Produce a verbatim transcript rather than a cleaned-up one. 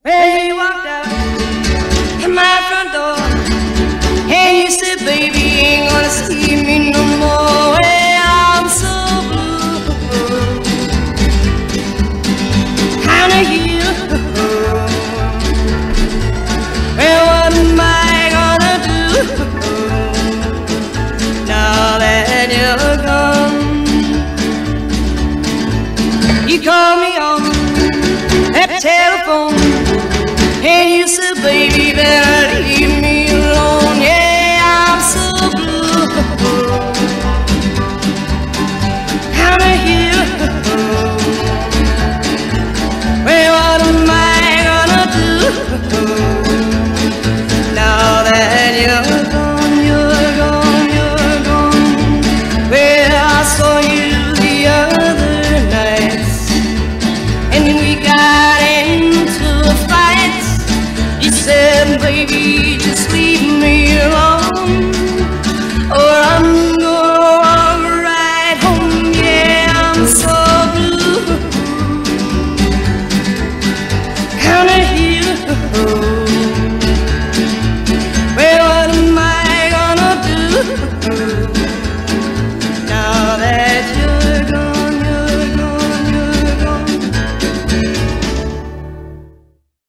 When you walked out my front door and you said, baby, you ain't gonna see me no more. Well, I'm so blue, kinda you. Well, what am I gonna do now that you're gone? You call me on that telephone and you said, baby, there